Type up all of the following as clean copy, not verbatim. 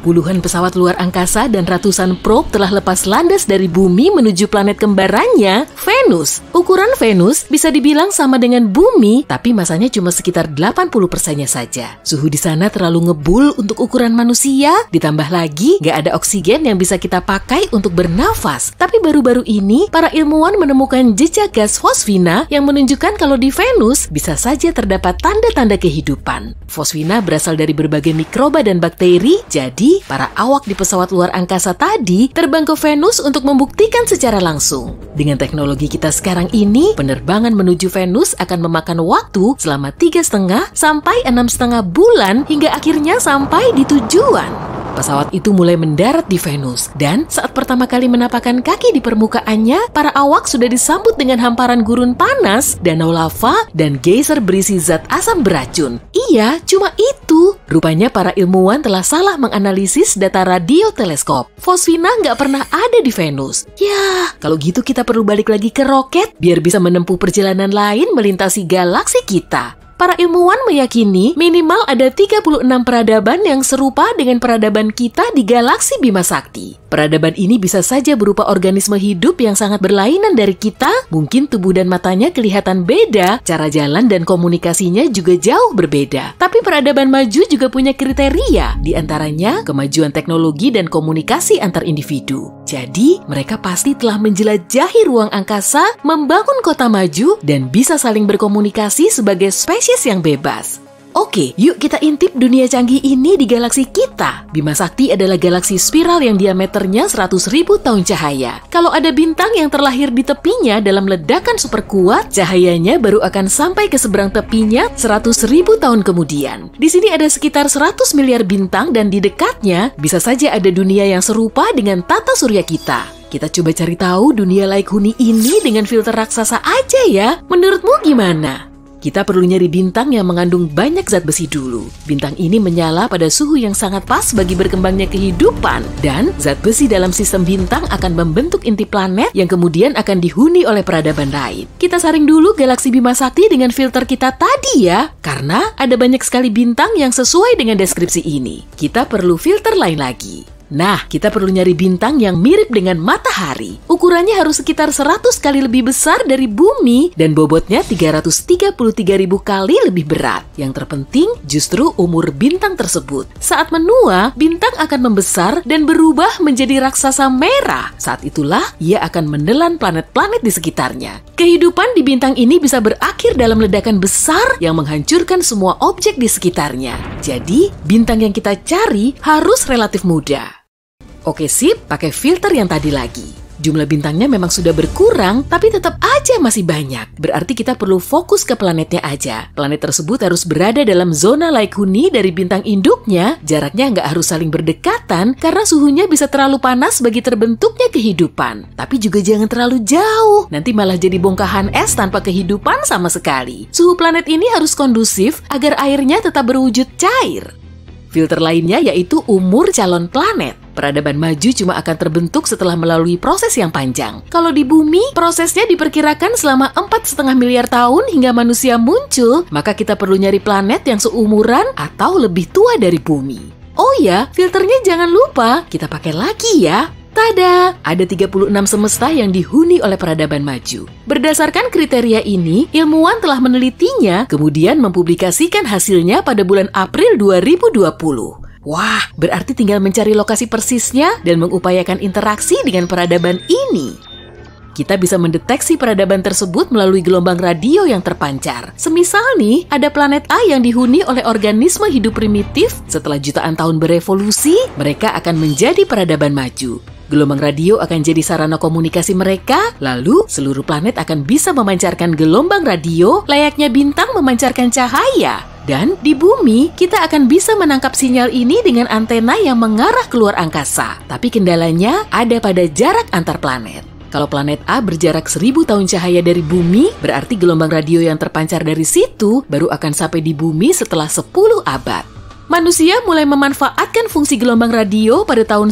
Puluhan pesawat luar angkasa dan ratusan probe telah lepas landas dari bumi menuju planet kembarannya, Venus. Ukuran Venus bisa dibilang sama dengan bumi, tapi masanya cuma sekitar 80%-nya saja. Suhu di sana terlalu ngebul untuk ukuran manusia, ditambah lagi nggak ada oksigen yang bisa kita pakai untuk bernafas. Tapi baru-baru ini, para ilmuwan menemukan jejak gas fosfina yang menunjukkan kalau di Venus bisa saja terdapat tanda-tanda kehidupan. Fosfina berasal dari berbagai mikroba dan bakteri, jadi para awak di pesawat luar angkasa tadi terbang ke Venus untuk membuktikan secara langsung. Dengan teknologi kita sekarang ini, penerbangan menuju Venus akan memakan waktu selama 3,5 sampai 6,5 bulan hingga akhirnya sampai di tujuan. Pesawat itu mulai mendarat di Venus, dan saat pertama kali menapakkan kaki di permukaannya, para awak sudah disambut dengan hamparan gurun panas, danau lava, dan geyser berisi zat asam beracun. Iya, cuma itu. Rupanya para ilmuwan telah salah menganalisis data radioteleskop. Fosfina nggak pernah ada di Venus. Ya, kalau gitu kita perlu balik lagi ke roket, biar bisa menempuh perjalanan lain melintasi galaksi kita. Para ilmuwan meyakini minimal ada 36 peradaban yang serupa dengan peradaban kita di galaksi Bima Sakti. Peradaban ini bisa saja berupa organisme hidup yang sangat berlainan dari kita, mungkin tubuh dan matanya kelihatan beda, cara jalan dan komunikasinya juga jauh berbeda. Tapi peradaban maju juga punya kriteria, di antaranya kemajuan teknologi dan komunikasi antar individu. Jadi, mereka pasti telah menjelajahi ruang angkasa, membangun kota maju, dan bisa saling berkomunikasi sebagai spesies yang bebas. Oke, yuk kita intip dunia canggih ini di galaksi kita. Bima Sakti adalah galaksi spiral yang diameternya 100.000 tahun cahaya. Kalau ada bintang yang terlahir di tepinya dalam ledakan super kuat, cahayanya baru akan sampai ke seberang tepinya 100.000 tahun kemudian. Di sini ada sekitar 100 miliar bintang dan di dekatnya bisa saja ada dunia yang serupa dengan tata surya kita. Kita coba cari tahu dunia laik huni ini dengan filter raksasa aja ya. Menurutmu gimana? Kita perlu nyari bintang yang mengandung banyak zat besi dulu. Bintang ini menyala pada suhu yang sangat pas bagi berkembangnya kehidupan. Dan zat besi dalam sistem bintang akan membentuk inti planet yang kemudian akan dihuni oleh peradaban lain. Kita saring dulu galaksi Bima Sakti dengan filter kita tadi ya. Karena ada banyak sekali bintang yang sesuai dengan deskripsi ini. Kita perlu filter lain lagi. Nah, kita perlu nyari bintang yang mirip dengan matahari. Ukurannya harus sekitar 100 kali lebih besar dari bumi dan bobotnya 333.000 kali lebih berat. Yang terpenting justru umur bintang tersebut. Saat menua, bintang akan membesar dan berubah menjadi raksasa merah. Saat itulah ia akan menelan planet-planet di sekitarnya. Kehidupan di bintang ini bisa berakhir dalam ledakan besar yang menghancurkan semua objek di sekitarnya. Jadi, bintang yang kita cari harus relatif muda. Oke sip, pakai filter yang tadi lagi. Jumlah bintangnya memang sudah berkurang, tapi tetap aja masih banyak. Berarti kita perlu fokus ke planetnya aja. Planet tersebut harus berada dalam zona laik huni dari bintang induknya. Jaraknya nggak harus saling berdekatan, karena suhunya bisa terlalu panas bagi terbentuknya kehidupan. Tapi juga jangan terlalu jauh, nanti malah jadi bongkahan es tanpa kehidupan sama sekali. Suhu planet ini harus kondusif agar airnya tetap berwujud cair. Filter lainnya yaitu umur calon planet. Peradaban maju cuma akan terbentuk setelah melalui proses yang panjang. Kalau di bumi, prosesnya diperkirakan selama 4,5 miliar tahun hingga manusia muncul, maka kita perlu nyari planet yang seumuran atau lebih tua dari bumi. Oh ya, filternya jangan lupa, kita pakai lagi ya. Tada! Ada 36 semesta yang dihuni oleh peradaban maju. Berdasarkan kriteria ini, ilmuwan telah menelitinya, kemudian mempublikasikan hasilnya pada bulan April 2020. Wah, berarti tinggal mencari lokasi persisnya dan mengupayakan interaksi dengan peradaban ini. Kita bisa mendeteksi peradaban tersebut melalui gelombang radio yang terpancar. Semisal nih, ada planet A yang dihuni oleh organisme hidup primitif. Setelah jutaan tahun berevolusi, mereka akan menjadi peradaban maju. Gelombang radio akan jadi sarana komunikasi mereka, lalu seluruh planet akan bisa memancarkan gelombang radio layaknya bintang memancarkan cahaya. Dan di bumi, kita akan bisa menangkap sinyal ini dengan antena yang mengarah keluar angkasa. Tapi kendalanya ada pada jarak antar planet. Kalau planet A berjarak 1000 tahun cahaya dari bumi, berarti gelombang radio yang terpancar dari situ baru akan sampai di bumi setelah 10 abad. Manusia mulai memanfaatkan fungsi gelombang radio pada tahun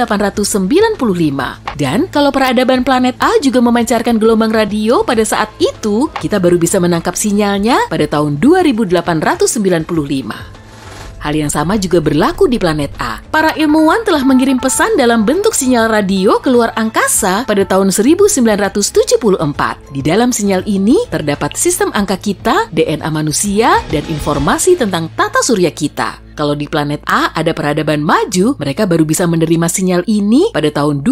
1895. Dan kalau peradaban planet A juga memancarkan gelombang radio pada saat itu, kita baru bisa menangkap sinyalnya pada tahun 2895. Hal yang sama juga berlaku di planet A. Para ilmuwan telah mengirim pesan dalam bentuk sinyal radio ke luar angkasa pada tahun 1974. Di dalam sinyal ini terdapat sistem angka kita, DNA manusia, dan informasi tentang tata surya kita. Kalau di planet A ada peradaban maju, mereka baru bisa menerima sinyal ini pada tahun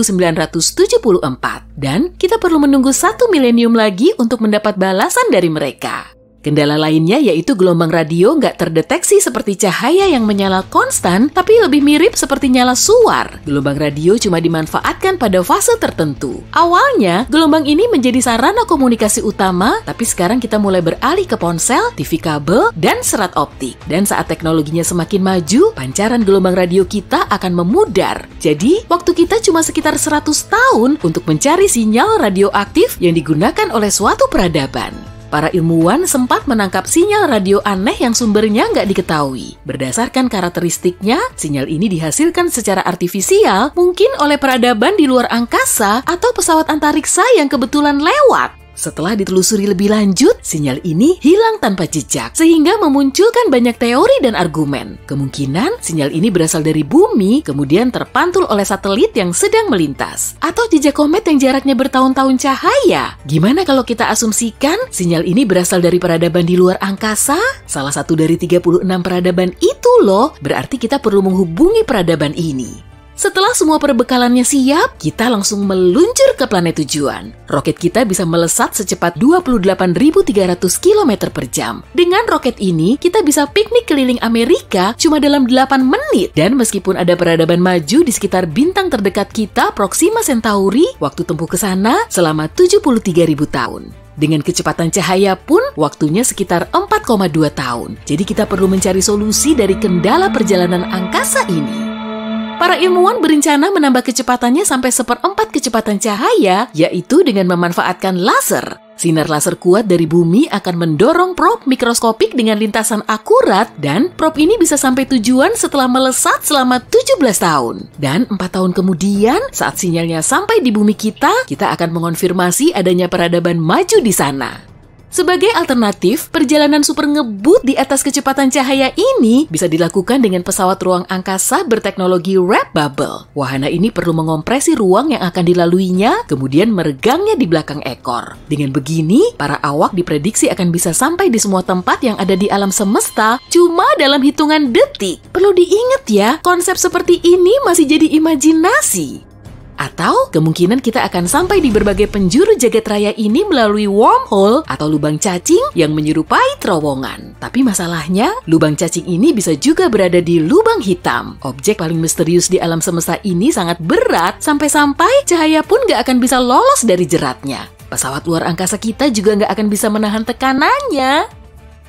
2974. Dan kita perlu menunggu 1 milenium lagi untuk mendapat balasan dari mereka. Kendala lainnya yaitu gelombang radio nggak terdeteksi seperti cahaya yang menyala konstan, tapi lebih mirip seperti nyala suar. Gelombang radio cuma dimanfaatkan pada fase tertentu. Awalnya, gelombang ini menjadi sarana komunikasi utama, tapi sekarang kita mulai beralih ke ponsel, TV kabel, dan serat optik. Dan saat teknologinya semakin maju, pancaran gelombang radio kita akan memudar. Jadi, waktu kita cuma sekitar 100 tahun untuk mencari sinyal radioaktif yang digunakan oleh suatu peradaban. Para ilmuwan sempat menangkap sinyal radio aneh yang sumbernya nggak diketahui. Berdasarkan karakteristiknya, sinyal ini dihasilkan secara artifisial, mungkin oleh peradaban di luar angkasa atau pesawat antariksa yang kebetulan lewat. Setelah ditelusuri lebih lanjut, sinyal ini hilang tanpa jejak, sehingga memunculkan banyak teori dan argumen. Kemungkinan sinyal ini berasal dari bumi, kemudian terpantul oleh satelit yang sedang melintas. Atau jejak komet yang jaraknya bertahun-tahun cahaya. Gimana kalau kita asumsikan sinyal ini berasal dari peradaban di luar angkasa? Salah satu dari 36 peradaban itu loh, berarti kita perlu menghubungi peradaban ini. Setelah semua perbekalannya siap, kita langsung meluncur ke planet tujuan. Roket kita bisa melesat secepat 28.300 km per jam. Dengan roket ini, kita bisa piknik keliling Amerika cuma dalam 8 menit. Dan meskipun ada peradaban maju di sekitar bintang terdekat kita, Proxima Centauri, waktu tempuh ke sana selama 73.000 tahun. Dengan kecepatan cahaya pun, waktunya sekitar 4,2 tahun. Jadi kita perlu mencari solusi dari kendala perjalanan angkasa ini. Para ilmuwan berencana menambah kecepatannya sampai 1/4 kecepatan cahaya, yaitu dengan memanfaatkan laser. Sinar laser kuat dari bumi akan mendorong probe mikroskopik dengan lintasan akurat, dan probe ini bisa sampai tujuan setelah melesat selama 17 tahun. Dan 4 tahun kemudian, saat sinyalnya sampai di bumi kita akan mengonfirmasi adanya peradaban maju di sana. Sebagai alternatif, perjalanan super ngebut di atas kecepatan cahaya ini bisa dilakukan dengan pesawat ruang angkasa berteknologi wrap bubble. Wahana ini perlu menkompresi ruang yang akan dilaluinya, kemudian meregangnya di belakang ekor. Dengan begini, para awak diprediksi akan bisa sampai di semua tempat yang ada di alam semesta cuma dalam hitungan detik. Perlu diingat ya, konsep seperti ini masih jadi imajinasi. Atau kemungkinan kita akan sampai di berbagai penjuru jagat raya ini melalui wormhole atau lubang cacing yang menyerupai terowongan. Tapi masalahnya, lubang cacing ini bisa juga berada di lubang hitam. Objek paling misterius di alam semesta ini sangat berat, sampai-sampai cahaya pun gak akan bisa lolos dari jeratnya. Pesawat luar angkasa kita juga gak akan bisa menahan tekanannya.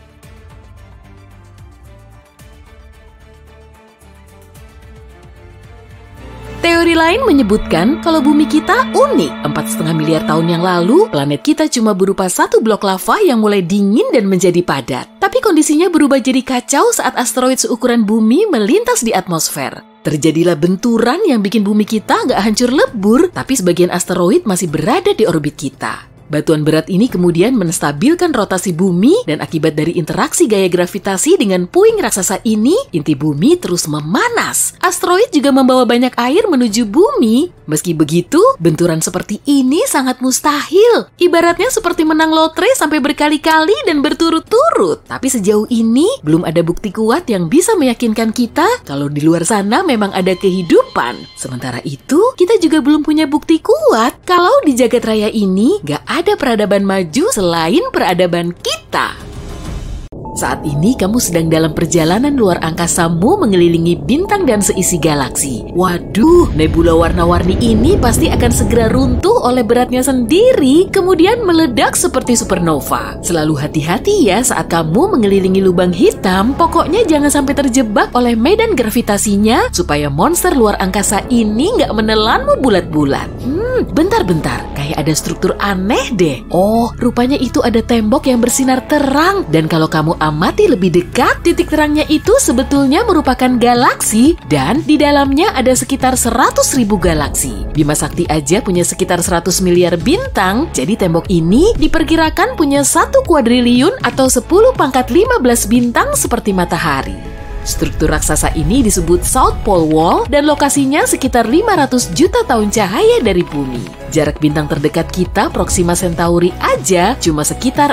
Teori lain menyebutkan kalau bumi kita unik. 4,5 miliar tahun yang lalu, planet kita cuma berupa satu blok lava yang mulai dingin dan menjadi padat. Tapi kondisinya berubah jadi kacau saat asteroid seukuran bumi melintas di atmosfer. Terjadilah benturan yang bikin bumi kita nggak hancur lebur, tapi sebagian asteroid masih berada di orbit kita. Batuan berat ini kemudian menstabilkan rotasi bumi, dan akibat dari interaksi gaya gravitasi dengan puing raksasa ini, inti bumi terus memanas. Asteroid juga membawa banyak air menuju bumi. Meski begitu, benturan seperti ini sangat mustahil. Ibaratnya seperti menang lotre sampai berkali-kali dan berturut-turut. Tapi sejauh ini, belum ada bukti kuat yang bisa meyakinkan kita kalau di luar sana memang ada kehidupan. Sementara itu, kita juga belum punya bukti kuat kalau di jagat raya ini gak ada peradaban maju selain peradaban kita. Saat ini kamu sedang dalam perjalanan luar angkasamu mengelilingi bintang dan seisi galaksi. Waduh, nebula warna-warni ini pasti akan segera runtuh oleh beratnya sendiri, kemudian meledak seperti supernova. Selalu hati-hati ya saat kamu mengelilingi lubang hitam, pokoknya jangan sampai terjebak oleh medan gravitasinya supaya monster luar angkasa ini nggak menelanmu bulat-bulat. Bentar-bentar, kayak ada struktur aneh deh. Oh, rupanya itu ada tembok yang bersinar terang, dan kalau kamu amati lebih dekat, titik terangnya itu sebetulnya merupakan galaksi, dan di dalamnya ada sekitar 100.000 galaksi. Bima Sakti aja punya sekitar 100 miliar bintang, jadi tembok ini diperkirakan punya 1 kuadriliun atau 10⁻15 bintang seperti matahari. Struktur raksasa ini disebut South Pole Wall dan lokasinya sekitar 500 juta tahun cahaya dari bumi. Jarak bintang terdekat kita, Proxima Centauri aja cuma sekitar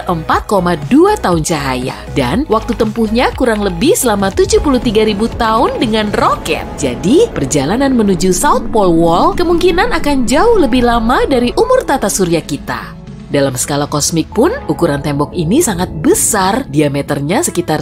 4,2 tahun cahaya. Dan waktu tempuhnya kurang lebih selama 73.000 tahun dengan roket. Jadi, perjalanan menuju South Pole Wall kemungkinan akan jauh lebih lama dari umur tata surya kita. Dalam skala kosmik pun, ukuran tembok ini sangat besar, diameternya sekitar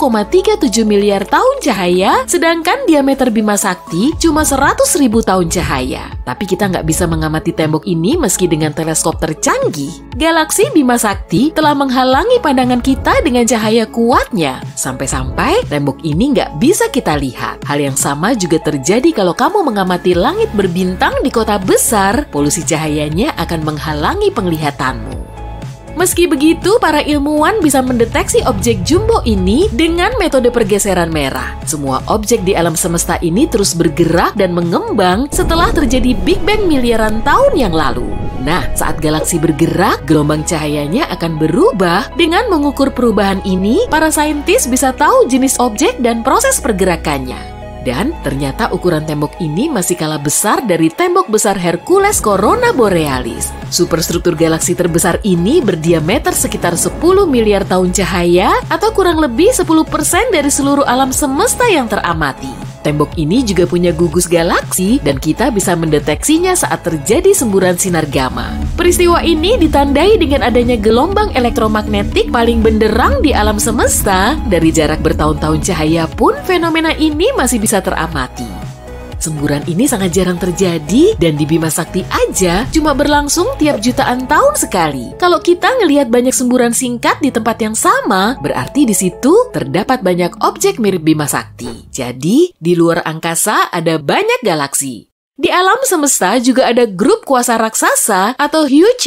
1,37 miliar tahun cahaya, sedangkan diameter Bima Sakti cuma 100.000 tahun cahaya. Tapi kita nggak bisa mengamati tembok ini meski dengan teleskop tercanggih. Galaksi Bima Sakti telah menghalangi pandangan kita dengan cahaya kuatnya, sampai-sampai tembok ini nggak bisa kita lihat. Hal yang sama juga terjadi kalau kamu mengamati langit berbintang di kota besar, polusi cahayanya akan menghalangi penglihatanmu. Meski begitu, para ilmuwan bisa mendeteksi objek jumbo ini dengan metode pergeseran merah. Semua objek di alam semesta ini terus bergerak dan mengembang setelah terjadi Big Bang miliaran tahun yang lalu. Nah, saat galaksi bergerak, gelombang cahayanya akan berubah. Dengan mengukur perubahan ini, para saintis bisa tahu jenis objek dan proses pergerakannya. Dan ternyata ukuran tembok ini masih kalah besar dari tembok besar Hercules Corona Borealis. Superstruktur galaksi terbesar ini berdiameter sekitar 10 miliar tahun cahaya atau kurang lebih 10% dari seluruh alam semesta yang teramati. Tembok ini juga punya gugus galaksi dan kita bisa mendeteksinya saat terjadi semburan sinar gamma. Peristiwa ini ditandai dengan adanya gelombang elektromagnetik paling benderang di alam semesta. Dari jarak bertahun-tahun cahaya pun fenomena ini masih bisa teramati. Semburan ini sangat jarang terjadi dan di Bima Sakti aja cuma berlangsung tiap jutaan tahun sekali. Kalau kita ngelihat banyak semburan singkat di tempat yang sama, berarti di situ terdapat banyak objek mirip Bima Sakti. Jadi, di luar angkasa ada banyak galaksi. Di alam semesta juga ada grup kuasa raksasa atau Huge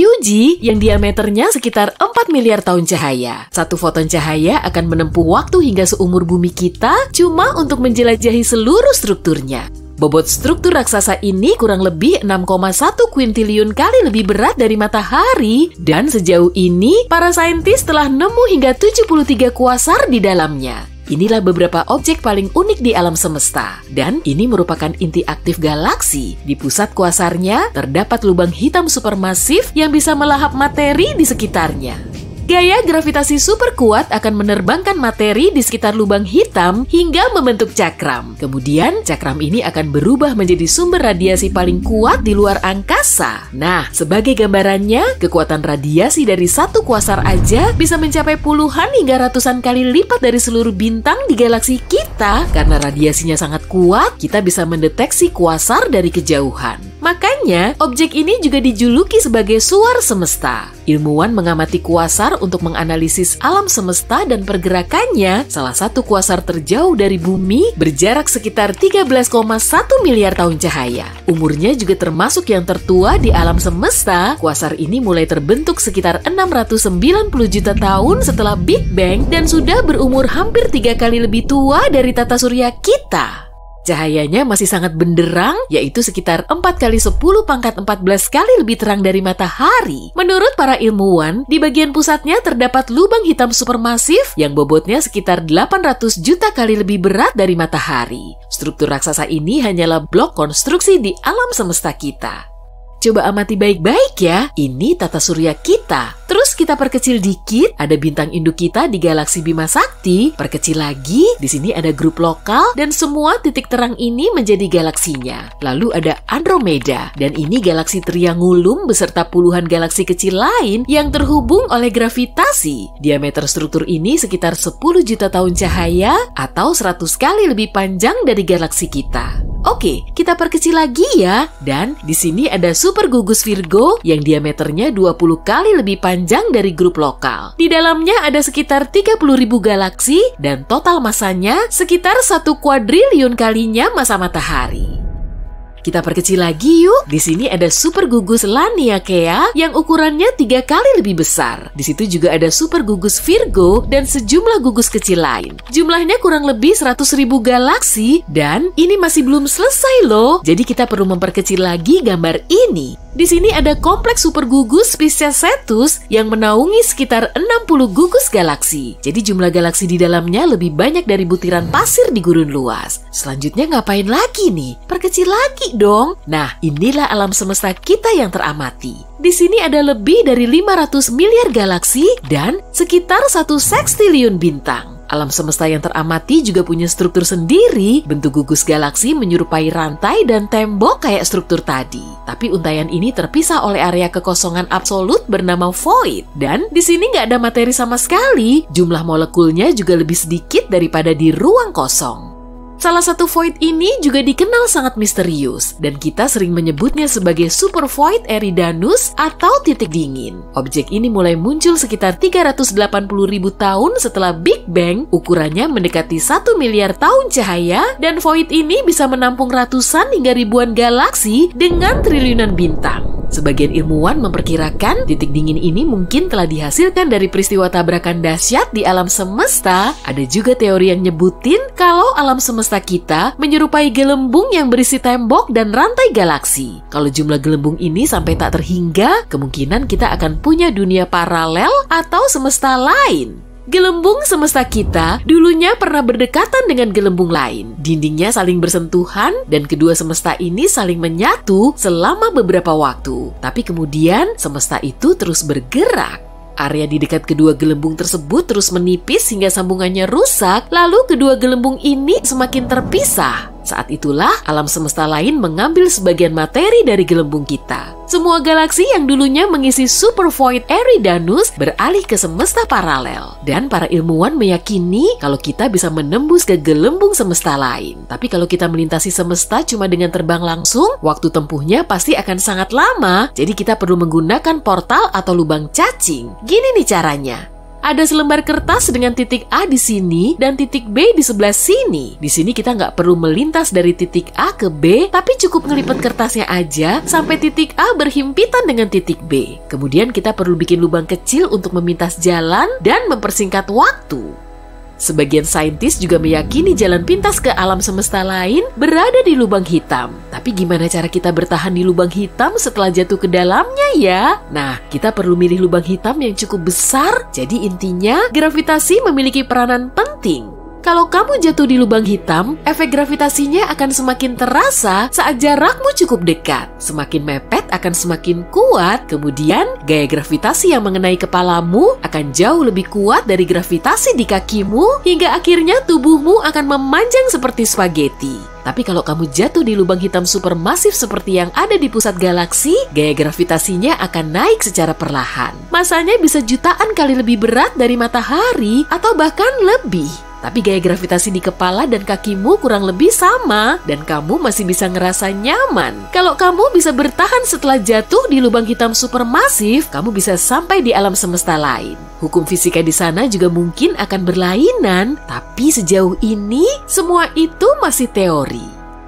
LQG yang diameternya sekitar 4 miliar tahun cahaya. Satu foton cahaya akan menempuh waktu hingga seumur bumi kita cuma untuk menjelajahi seluruh strukturnya. Bobot struktur raksasa ini kurang lebih 6,1 kuintiliun kali lebih berat dari matahari dan sejauh ini para saintis telah nemu hingga 73 kuasar di dalamnya. Inilah beberapa objek paling unik di alam semesta. Dan ini merupakan inti aktif galaksi. Di pusat kuasarnya terdapat lubang hitam supermasif yang bisa melahap materi di sekitarnya. Gaya gravitasi super kuat akan menerbangkan materi di sekitar lubang hitam hingga membentuk cakram. Kemudian, cakram ini akan berubah menjadi sumber radiasi paling kuat di luar angkasa. Nah, sebagai gambarannya, kekuatan radiasi dari satu kuasar aja bisa mencapai puluhan hingga ratusan kali lipat dari seluruh bintang di galaksi kita. Karena radiasinya sangat kuat, kita bisa mendeteksi kuasar dari kejauhan. Makanya, objek ini juga dijuluki sebagai suar semesta. Ilmuwan mengamati kuasar untuk menganalisis alam semesta dan pergerakannya. Salah satu kuasar terjauh dari bumi berjarak sekitar 13,1 miliar tahun cahaya. Umurnya juga termasuk yang tertua di alam semesta. Kuasar ini mulai terbentuk sekitar 690 juta tahun setelah Big Bang dan sudah berumur hampir 3 kali lebih tua dari tata surya kita. Cahayanya masih sangat benderang, yaitu sekitar 4 kali 10 pangkat 14 kali lebih terang dari matahari. Menurut para ilmuwan, di bagian pusatnya terdapat lubang hitam supermasif yang bobotnya sekitar 800 juta kali lebih berat dari matahari. Struktur raksasa ini hanyalah blok konstruksi di alam semesta kita. Coba amati baik-baik ya, ini tata surya kita. Terus kita perkecil dikit, ada bintang induk kita di galaksi Bima Sakti. Perkecil lagi, di sini ada grup lokal dan semua titik terang ini menjadi galaksinya. Lalu ada Andromeda, dan ini galaksi Triangulum beserta puluhan galaksi kecil lain yang terhubung oleh gravitasi. Diameter struktur ini sekitar 10 juta tahun cahaya atau 100 kali lebih panjang dari galaksi kita. Oke, kita perkecil lagi ya. Dan di sini ada super gugus Virgo yang diameternya 20 kali lebih panjang dari grup lokal. Di dalamnya ada sekitar 30.000 galaksi dan total masanya sekitar 1 kuadriliun kalinya massa matahari. Kita perkecil lagi yuk. Di sini ada super gugus Laniakea yang ukurannya 3 kali lebih besar. Di situ juga ada super gugus Virgo dan sejumlah gugus kecil lain. Jumlahnya kurang lebih 100.000 galaksi dan ini masih belum selesai loh. Jadi kita perlu memperkecil lagi gambar ini. Di sini ada kompleks supergugus Pisces Cetus yang menaungi sekitar 60 gugus galaksi. Jadi jumlah galaksi di dalamnya lebih banyak dari butiran pasir di gurun luas. Selanjutnya ngapain lagi nih? Perkecil lagi dong. Nah, inilah alam semesta kita yang teramati. Di sini ada lebih dari 500 miliar galaksi dan sekitar 1 sekstiliun bintang. Alam semesta yang teramati juga punya struktur sendiri. Bentuk gugus galaksi menyerupai rantai dan tembok kayak struktur tadi. Tapi untaian ini terpisah oleh area kekosongan absolut bernama void. Dan di sini nggak ada materi sama sekali. Jumlah molekulnya juga lebih sedikit daripada di ruang kosong. Salah satu void ini juga dikenal sangat misterius dan kita sering menyebutnya sebagai super void Eridanus atau titik dingin. Objek ini mulai muncul sekitar 380.000 tahun setelah Big Bang, ukurannya mendekati 1 miliar tahun cahaya, dan void ini bisa menampung ratusan hingga ribuan galaksi dengan triliunan bintang. Sebagian ilmuwan memperkirakan titik dingin ini mungkin telah dihasilkan dari peristiwa tabrakan dahsyat di alam semesta. Ada juga teori yang nyebutin kalau alam semesta kita menyerupai gelembung yang berisi tembok dan rantai galaksi. Kalau jumlah gelembung ini sampai tak terhingga, kemungkinan kita akan punya dunia paralel atau semesta lain. Gelembung semesta kita dulunya pernah berdekatan dengan gelembung lain. Dindingnya saling bersentuhan dan kedua semesta ini saling menyatu selama beberapa waktu. Tapi kemudian semesta itu terus bergerak. Area di dekat kedua gelembung tersebut terus menipis hingga sambungannya rusak, lalu kedua gelembung ini semakin terpisah. Saat itulah alam semesta lain mengambil sebagian materi dari gelembung kita. Semua galaksi yang dulunya mengisi super void Eridanus beralih ke semesta paralel. Dan para ilmuwan meyakini kalau kita bisa menembus ke gelembung semesta lain. Tapi kalau kita melintasi semesta cuma dengan terbang langsung, waktu tempuhnya pasti akan sangat lama. Jadi kita perlu menggunakan portal atau lubang cacing. Gini nih caranya. Ada selembar kertas dengan titik A di sini dan titik B di sebelah sini. Di sini kita nggak perlu melintas dari titik A ke B, tapi cukup ngelipet kertasnya aja sampai titik A berhimpitan dengan titik B. Kemudian kita perlu bikin lubang kecil untuk memintas jalan dan mempersingkat waktu. Sebagian saintis juga meyakini jalan pintas ke alam semesta lain berada di lubang hitam. Tapi gimana cara kita bertahan di lubang hitam setelah jatuh ke dalamnya ya? Nah, kita perlu milih lubang hitam yang cukup besar. Jadi intinya, gravitasi memiliki peranan penting. Kalau kamu jatuh di lubang hitam, efek gravitasinya akan semakin terasa saat jarakmu cukup dekat. Semakin mepet akan semakin kuat, kemudian gaya gravitasi yang mengenai kepalamu akan jauh lebih kuat dari gravitasi di kakimu, hingga akhirnya tubuhmu akan memanjang seperti spaghetti. Tapi kalau kamu jatuh di lubang hitam supermasif seperti yang ada di pusat galaksi, gaya gravitasinya akan naik secara perlahan. Masanya bisa jutaan kali lebih berat dari matahari atau bahkan lebih. Tapi gaya gravitasi di kepala dan kakimu kurang lebih sama dan kamu masih bisa ngerasa nyaman. Kalau kamu bisa bertahan setelah jatuh di lubang hitam supermasif, kamu bisa sampai di alam semesta lain. Hukum fisika di sana juga mungkin akan berlainan, tapi sejauh ini semua itu masih teori.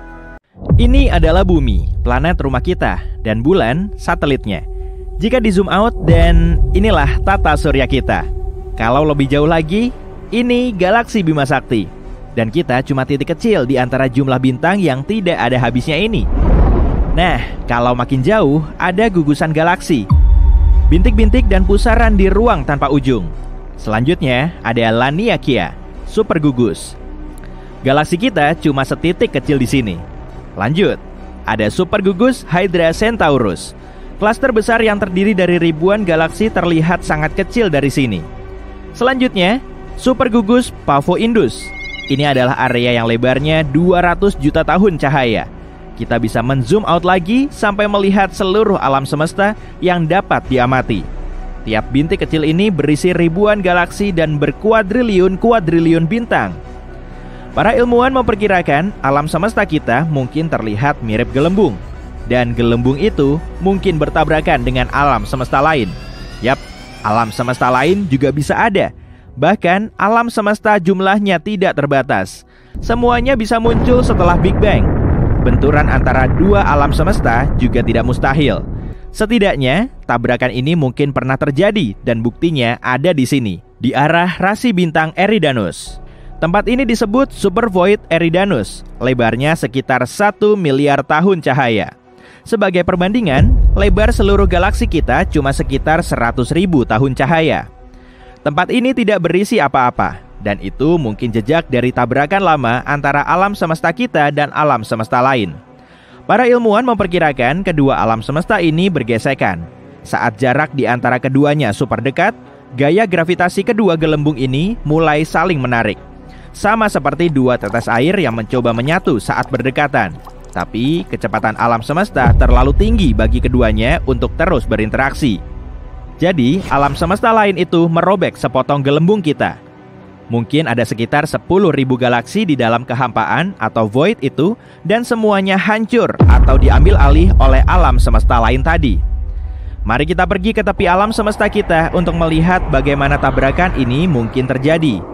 Ini adalah bumi, planet rumah kita, dan bulan, satelitnya. Jika di zoom out, dan inilah tata surya kita. Kalau lebih jauh lagi, ini galaksi Bima Sakti. Dan kita cuma titik kecil di antara jumlah bintang yang tidak ada habisnya ini. Nah, kalau makin jauh, ada gugusan galaksi. Bintik-bintik dan pusaran di ruang tanpa ujung. Selanjutnya, ada Laniakea, super gugus. Galaksi kita cuma setitik kecil di sini. Lanjut, ada super gugus Hydra Centaurus. Klaster besar yang terdiri dari ribuan galaksi terlihat sangat kecil dari sini. Selanjutnya, super gugus Pavo Indus. Ini adalah area yang lebarnya 200 juta tahun cahaya. Kita bisa men-zoom out lagi sampai melihat seluruh alam semesta yang dapat diamati. Tiap bintik kecil ini berisi ribuan galaksi dan berkuadriliun-kuadriliun bintang. Para ilmuwan memperkirakan alam semesta kita mungkin terlihat mirip gelembung. Dan gelembung itu mungkin bertabrakan dengan alam semesta lain. Yap, alam semesta lain juga bisa ada. Bahkan alam semesta jumlahnya tidak terbatas. Semuanya bisa muncul setelah Big Bang. Benturan antara dua alam semesta juga tidak mustahil. Setidaknya, tabrakan ini mungkin pernah terjadi dan buktinya ada di sini, di arah rasi bintang Eridanus. Tempat ini disebut Super Void Eridanus, lebarnya sekitar 1 miliar tahun cahaya. Sebagai perbandingan, lebar seluruh galaksi kita cuma sekitar 100.000 tahun cahaya. Tempat ini tidak berisi apa-apa, dan itu mungkin jejak dari tabrakan lama antara alam semesta kita dan alam semesta lain. Para ilmuwan memperkirakan kedua alam semesta ini bergesekan. Saat jarak di antara keduanya super dekat, gaya gravitasi kedua gelembung ini mulai saling menarik. Sama seperti dua tetes air yang mencoba menyatu saat berdekatan. Tapi kecepatan alam semesta terlalu tinggi bagi keduanya untuk terus berinteraksi. Jadi, alam semesta lain itu merobek sepotong gelembung kita. Mungkin ada sekitar 10.000 galaksi di dalam kehampaan atau void itu, dan semuanya hancur atau diambil alih oleh alam semesta lain tadi. Mari kita pergi ke tepi alam semesta kita untuk melihat bagaimana tabrakan ini mungkin terjadi.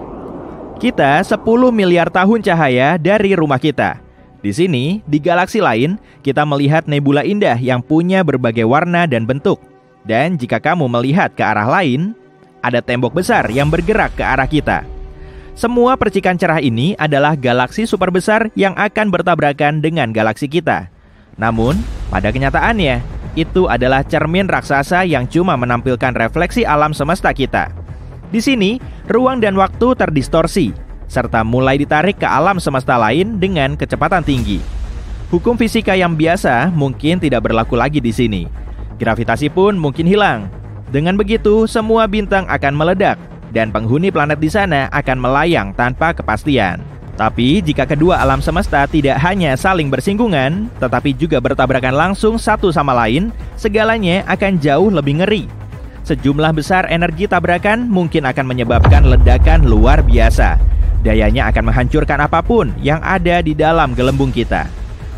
Kita 10 miliar tahun cahaya dari rumah kita. Di sini, di galaksi lain, kita melihat nebula indah yang punya berbagai warna dan bentuk. Dan jika kamu melihat ke arah lain, ada tembok besar yang bergerak ke arah kita. Semua percikan cerah ini adalah galaksi super besar yang akan bertabrakan dengan galaksi kita. Namun, pada kenyataannya, itu adalah cermin raksasa yang cuma menampilkan refleksi alam semesta kita. Di sini, ruang dan waktu terdistorsi, serta mulai ditarik ke alam semesta lain dengan kecepatan tinggi. Hukum fisika yang biasa mungkin tidak berlaku lagi di sini. Gravitasi pun mungkin hilang. Dengan begitu, semua bintang akan meledak, dan penghuni planet di sana akan melayang tanpa kepastian. Tapi jika kedua alam semesta tidak hanya saling bersinggungan, tetapi juga bertabrakan langsung satu sama lain, segalanya akan jauh lebih ngeri. Sejumlah besar energi tabrakan mungkin akan menyebabkan ledakan luar biasa. Dayanya akan menghancurkan apapun yang ada di dalam gelembung kita.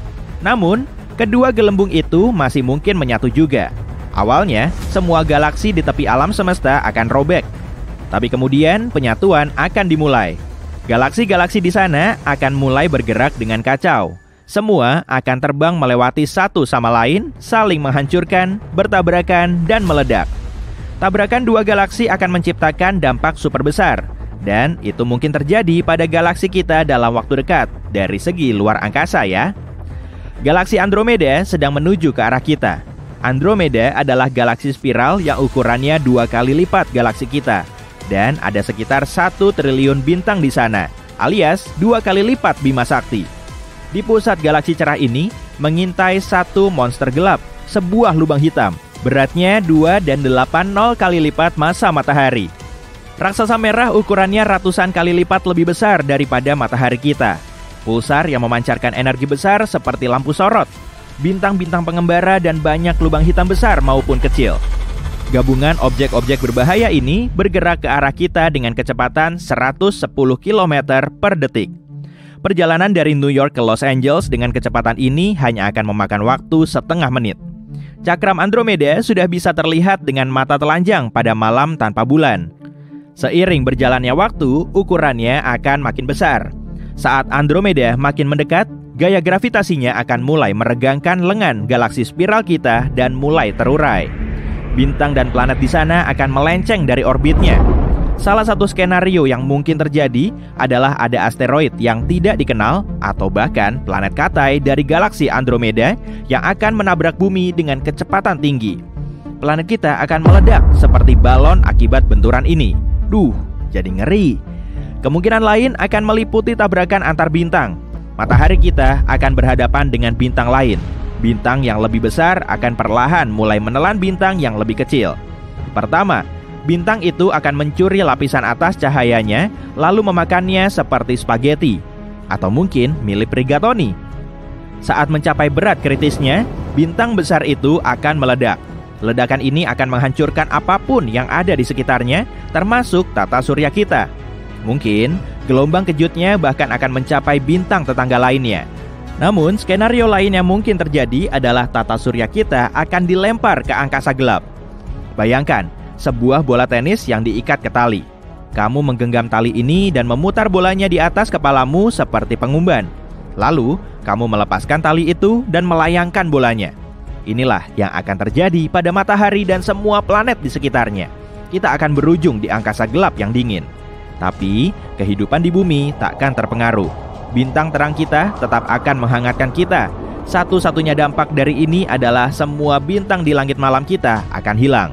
Namun, kedua gelembung itu masih mungkin menyatu juga. Awalnya, semua galaksi di tepi alam semesta akan robek. Tapi kemudian penyatuan akan dimulai. Galaksi-galaksi di sana akan mulai bergerak dengan kacau. Semua akan terbang melewati satu sama lain, saling menghancurkan, bertabrakan, dan meledak. Tabrakan dua galaksi akan menciptakan dampak super besar. Dan itu mungkin terjadi pada galaksi kita dalam waktu dekat, dari segi luar angkasa ya. Galaksi Andromeda sedang menuju ke arah kita. Andromeda adalah galaksi spiral yang ukurannya 2 kali lipat galaksi kita. Dan ada sekitar 1 triliun bintang di sana, alias 2 kali lipat Bima Sakti. Di pusat galaksi cerah ini, mengintai satu monster gelap, sebuah lubang hitam. Beratnya 2 dan 80 kali lipat massa matahari. Raksasa merah ukurannya ratusan kali lipat lebih besar daripada matahari kita. Pulsar yang memancarkan energi besar seperti lampu sorot. Bintang-bintang pengembara dan banyak lubang hitam besar maupun kecil. Gabungan objek-objek berbahaya ini bergerak ke arah kita dengan kecepatan 110 km per detik. Perjalanan dari New York ke Los Angeles dengan kecepatan ini hanya akan memakan waktu setengah menit. Cakram Andromeda sudah bisa terlihat dengan mata telanjang pada malam tanpa bulan. Seiring berjalannya waktu, ukurannya akan makin besar. Saat Andromeda makin mendekat, gaya gravitasinya akan mulai meregangkan lengan galaksi spiral kita dan mulai terurai. Bintang dan planet di sana akan melenceng dari orbitnya. Salah satu skenario yang mungkin terjadi adalah ada asteroid yang tidak dikenal atau bahkan planet katai dari galaksi Andromeda yang akan menabrak bumi dengan kecepatan tinggi. Planet kita akan meledak seperti balon akibat benturan ini. Jadi ngeri. Kemungkinan lain akan meliputi tabrakan antar bintang. Matahari kita akan berhadapan dengan bintang lain. Bintang yang lebih besar akan perlahan mulai menelan bintang yang lebih kecil. Pertama, bintang itu akan mencuri lapisan atas cahayanya, lalu memakannya seperti spaghetti, atau mungkin mirip rigatoni. Saat mencapai berat kritisnya, bintang besar itu akan meledak. Ledakan ini akan menghancurkan apapun yang ada di sekitarnya, termasuk tata surya kita. Mungkin, gelombang kejutnya bahkan akan mencapai bintang tetangga lainnya. Namun, skenario lain yang mungkin terjadi adalah tata surya kita akan dilempar ke angkasa gelap. Bayangkan, sebuah bola tenis yang diikat ke tali. Kamu menggenggam tali ini dan memutar bolanya di atas kepalamu seperti pengumban. Lalu, kamu melepaskan tali itu dan melayangkan bolanya. Inilah yang akan terjadi pada matahari dan semua planet di sekitarnya. Kita akan berujung di angkasa gelap yang dingin. Tapi, kehidupan di bumi takkan terpengaruh. Bintang terang kita tetap akan menghangatkan kita, Satu-satunya dampak dari ini adalah semua bintang di langit malam kita akan hilang.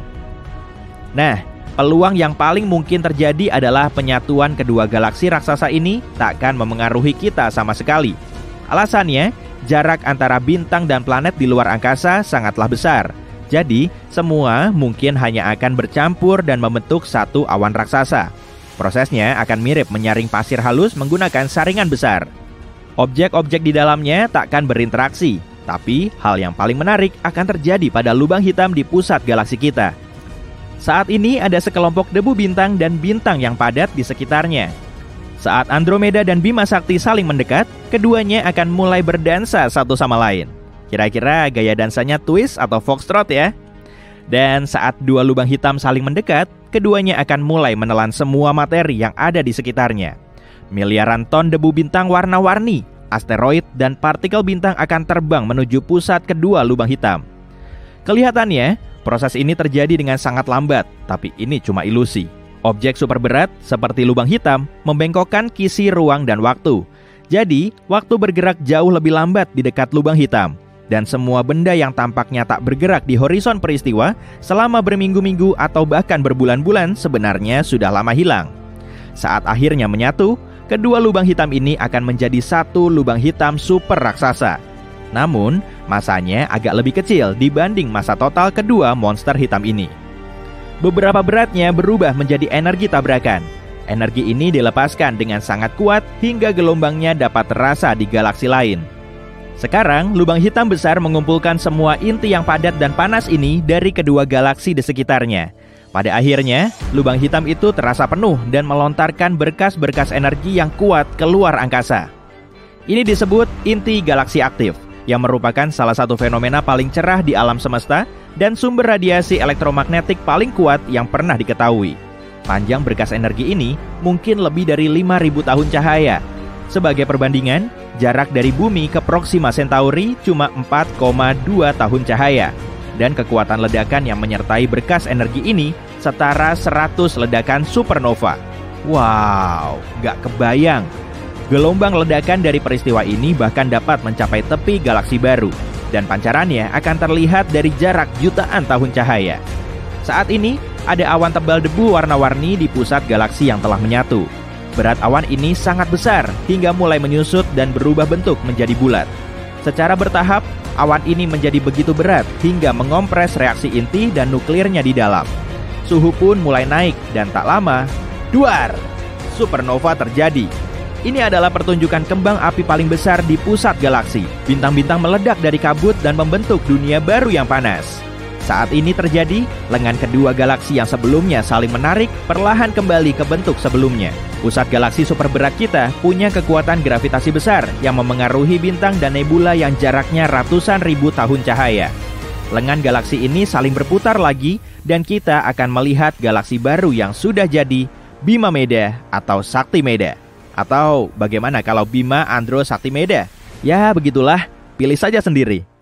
Nah, peluang yang paling mungkin terjadi adalah penyatuan kedua galaksi raksasa ini takkan memengaruhi kita sama sekali. Alasannya, jarak antara bintang dan planet di luar angkasa sangatlah besar. Jadi, semua mungkin hanya akan bercampur dan membentuk satu awan raksasa. Prosesnya akan mirip menyaring pasir halus menggunakan saringan besar. Objek-objek di dalamnya takkan berinteraksi, tapi hal yang paling menarik akan terjadi pada lubang hitam di pusat galaksi kita. Saat ini ada sekelompok debu bintang dan bintang yang padat di sekitarnya. Saat Andromeda dan Bima Sakti saling mendekat, keduanya akan mulai berdansa satu sama lain. Kira-kira gaya dansanya twist atau foxtrot ya? Dan saat dua lubang hitam saling mendekat, keduanya akan mulai menelan semua materi yang ada di sekitarnya. Miliaran ton debu bintang warna-warni, asteroid, dan partikel bintang akan terbang menuju pusat kedua lubang hitam. Kelihatannya, proses ini terjadi dengan sangat lambat, tapi ini cuma ilusi. Objek super berat seperti lubang hitam membengkokkan kisi ruang dan waktu. Jadi, waktu bergerak jauh lebih lambat di dekat lubang hitam. Dan semua benda yang tampaknya tak bergerak di horizon peristiwa selama berminggu-minggu atau bahkan berbulan-bulan sebenarnya sudah lama hilang. Saat akhirnya menyatu, kedua lubang hitam ini akan menjadi satu lubang hitam super raksasa. Namun, masanya agak lebih kecil dibanding massa total kedua monster hitam ini. Beberapa beratnya berubah menjadi energi tabrakan. Energi ini dilepaskan dengan sangat kuat hingga gelombangnya dapat terasa di galaksi lain. Sekarang, lubang hitam besar mengumpulkan semua inti yang padat dan panas ini dari kedua galaksi di sekitarnya. Pada akhirnya, lubang hitam itu terasa penuh dan melontarkan berkas-berkas energi yang kuat keluar angkasa. Ini disebut inti galaksi aktif, yang merupakan salah satu fenomena paling cerah di alam semesta dan sumber radiasi elektromagnetik paling kuat yang pernah diketahui. Panjang berkas energi ini mungkin lebih dari 5.000 tahun cahaya. Sebagai perbandingan, jarak dari bumi ke Proxima Centauri cuma 4,2 tahun cahaya. Dan kekuatan ledakan yang menyertai berkas energi ini setara 100 ledakan supernova. Wow, gak kebayang. Gelombang ledakan dari peristiwa ini bahkan dapat mencapai tepi galaksi baru. Dan pancarannya akan terlihat dari jarak jutaan tahun cahaya. Saat ini, ada awan tebal debu warna-warni di pusat galaksi yang telah menyatu. Berat awan ini sangat besar hingga mulai menyusut dan berubah bentuk menjadi bulat. Secara bertahap, awan ini menjadi begitu berat hingga mengompres reaksi inti dan nuklirnya di dalam. Suhu pun mulai naik dan tak lama, duar! Supernova terjadi. Ini adalah pertunjukan kembang api paling besar di pusat galaksi. Bintang-bintang meledak dari kabut dan membentuk dunia baru yang panas. Saat ini terjadi, lengan kedua galaksi yang sebelumnya saling menarik perlahan kembali ke bentuk sebelumnya. Pusat galaksi super berat kita punya kekuatan gravitasi besar yang memengaruhi bintang dan nebula yang jaraknya ratusan ribu tahun cahaya. Lengan galaksi ini saling berputar lagi dan kita akan melihat galaksi baru yang sudah jadi Bima Meda atau Sakti Meda. Atau bagaimana kalau Bima Andro Sakti Meda? Ya begitulah, pilih saja sendiri.